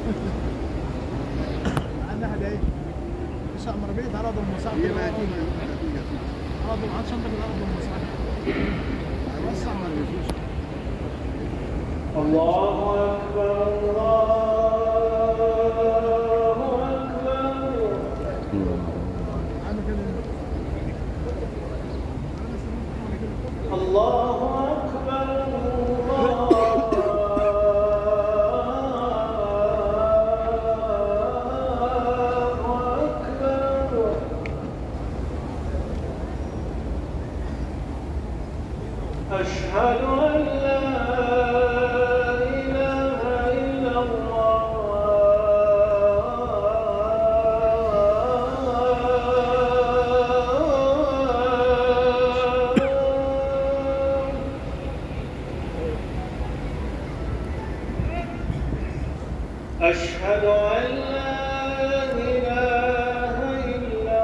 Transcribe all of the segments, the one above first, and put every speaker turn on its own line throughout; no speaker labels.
عندنا حاجه ايه؟ مش امر بيت على ارض المصاعب كيماتين ارض عن شنطه من ارض المصاعب وسع ما فيش.
الله اكبر الله اكبر.
عامل كده
الله اكبر الله اكبر. أشهد أن لا إله إلا الله. أشهد أن لا إله إلا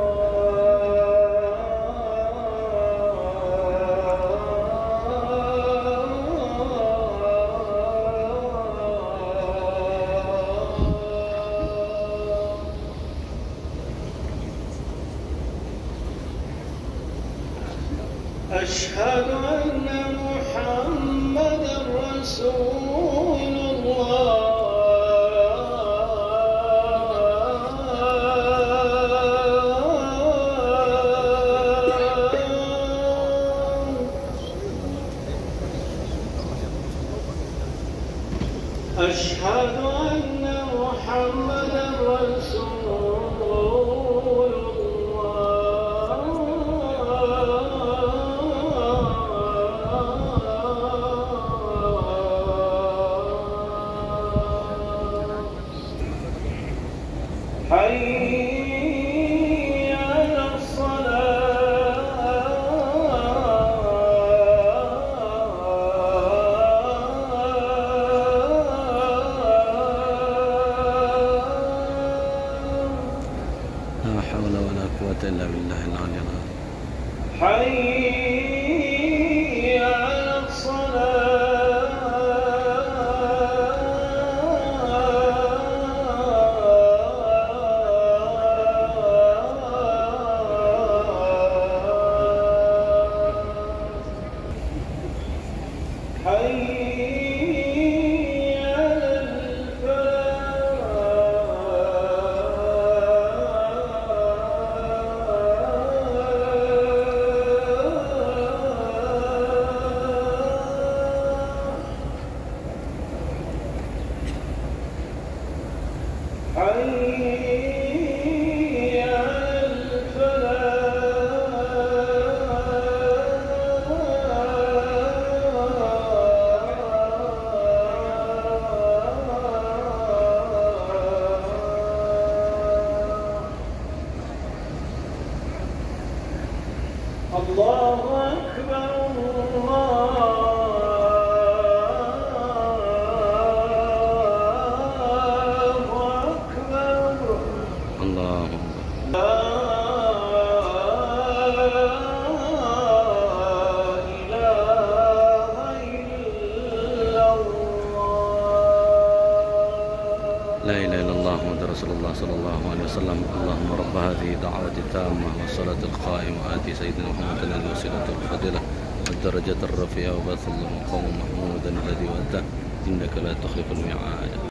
أشهد أن محمدًا رسول الله. أشهد أن محمدًا رسول حي على
لا حول ولا قوة إلا بالله العلي العظيم.
حي على الله أكبر الله أكبر.
الله
لا إله إلا الله.
لا إله إلا الله محمد رسول الله صلى الله عليه وسلم. اللهم رب هذه الدعوة التامة والصلاة القائمة آتي سيدنا محمد الوسيلة والفضيلة والدرجة الرفيعة وبعث المقام محمودا الذي وأتاه إنك لا تخلف الميعاد.